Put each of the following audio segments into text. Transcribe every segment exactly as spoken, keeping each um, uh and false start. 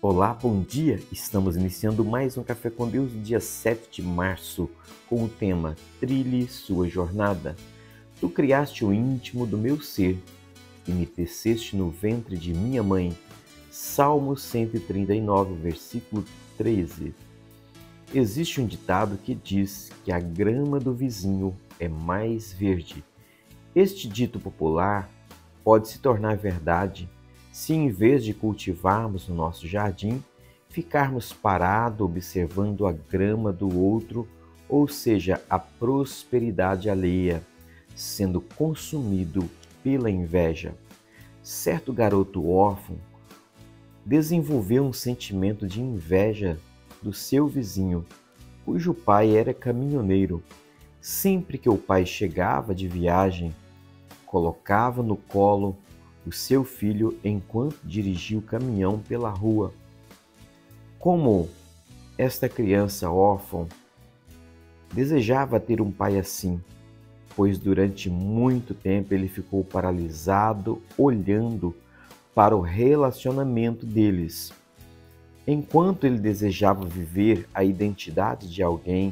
Olá, bom dia! Estamos iniciando mais um Café com Deus no dia sete de março, com o tema Trilhe Sua Jornada. Tu criaste o íntimo do meu ser e me teceste no ventre de minha mãe. Salmo cento e trinta e nove, versículo treze. Existe um ditado que diz que a grama do vizinho é mais verde. Este dito popular pode se tornar verdade se, em vez de cultivarmos no nosso jardim, ficarmos parados observando a grama do outro, ou seja, a prosperidade alheia, sendo consumido pela inveja. Certo garoto órfão desenvolveu um sentimento de inveja do seu vizinho, cujo pai era caminhoneiro. Sempre que o pai chegava de viagem, colocava no colo o seu filho enquanto dirigia o caminhão pela rua. Como esta criança órfã desejava ter um pai assim, pois durante muito tempo ele ficou paralisado olhando para o relacionamento deles. Enquanto ele desejava viver a identidade de alguém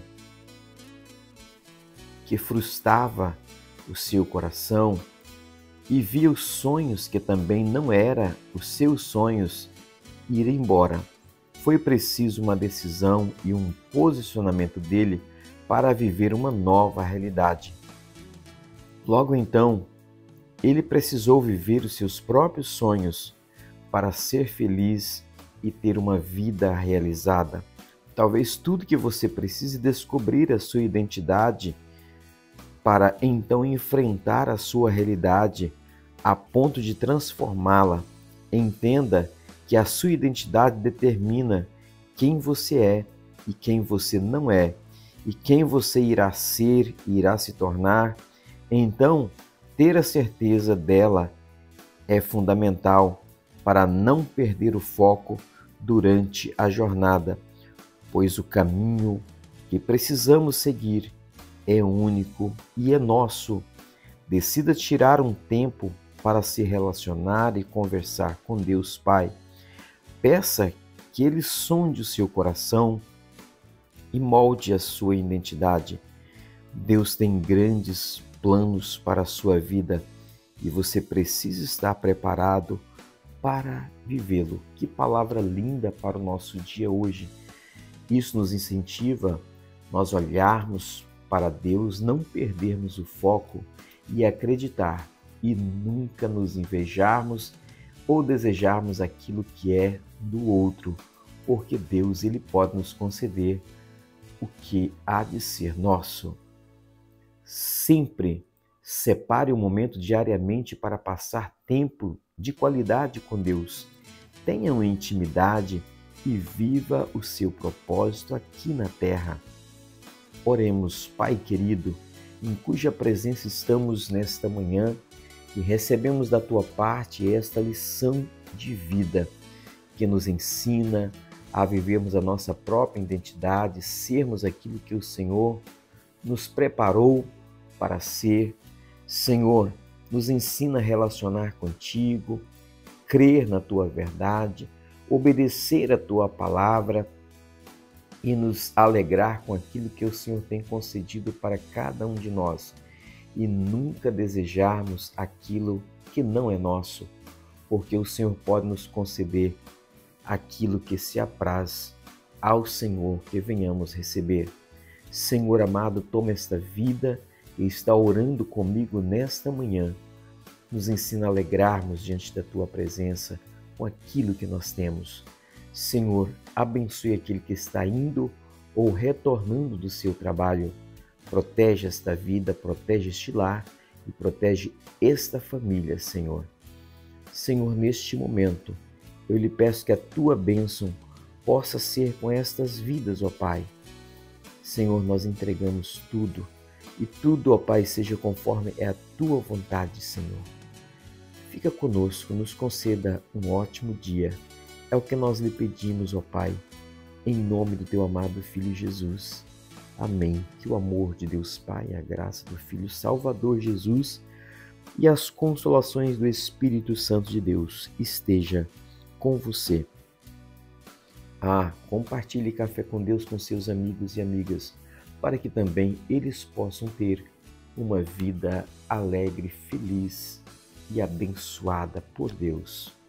que frustrava o seu coração e via os sonhos que também não eram os seus sonhos ir embora. Foi preciso uma decisão e um posicionamento dele para viver uma nova realidade. Logo então, ele precisou viver os seus próprios sonhos para ser feliz e ter uma vida realizada. Talvez tudo que você precise descobrir a sua identidade para então enfrentar a sua realidade a ponto de transformá-la. Entenda que a sua identidade determina quem você é e quem você não é, e quem você irá ser e irá se tornar. Então, ter a certeza dela é fundamental para não perder o foco durante a jornada, pois o caminho que precisamos seguir é único e é nosso. Decida tirar um tempo para se relacionar e conversar com Deus Pai. Peça que Ele sonde o seu coração e molde a sua identidade. Deus tem grandes planos para a sua vida e você precisa estar preparado para vivê-lo. Que palavra linda para o nosso dia hoje. Isso nos incentiva nós olharmos para Deus, não perdermos o foco e acreditar e nunca nos invejarmos ou desejarmos aquilo que é do outro, porque Deus ele pode nos conceder o que há de ser nosso. Sempre separe um momento diariamente para passar tempo de qualidade com Deus. Tenha uma intimidade e viva o seu propósito aqui na terra. Oremos, Pai querido, em cuja presença estamos nesta manhã e recebemos da Tua parte esta lição de vida que nos ensina a vivermos a nossa própria identidade, sermos aquilo que o Senhor nos preparou para ser. Senhor, nos ensina a relacionar contigo, crer na Tua verdade, obedecer a Tua palavra e nos alegrar com aquilo que o Senhor tem concedido para cada um de nós e nunca desejarmos aquilo que não é nosso, porque o Senhor pode nos conceder aquilo que se apraz ao Senhor que venhamos receber. Senhor amado, toma esta vida e está orando comigo nesta manhã. Nos ensina a alegrarmos diante da Tua presença com aquilo que nós temos. Senhor, abençoe aquele que está indo ou retornando do seu trabalho. Protege esta vida, protege este lar e protege esta família, Senhor. Senhor, neste momento, eu lhe peço que a Tua bênção possa ser com estas vidas, ó Pai. Senhor, nós entregamos tudo e tudo, ó Pai, seja conforme é a Tua vontade, Senhor. Fica conosco, nos conceda um ótimo dia. É o que nós lhe pedimos, ó Pai, em nome do Teu amado Filho Jesus. Amém. Que o amor de Deus Pai, a graça do Filho Salvador Jesus e as consolações do Espírito Santo de Deus esteja com você. Ah, compartilhe Café com Deus com seus amigos e amigas, para que também eles possam ter uma vida alegre, feliz e abençoada por Deus.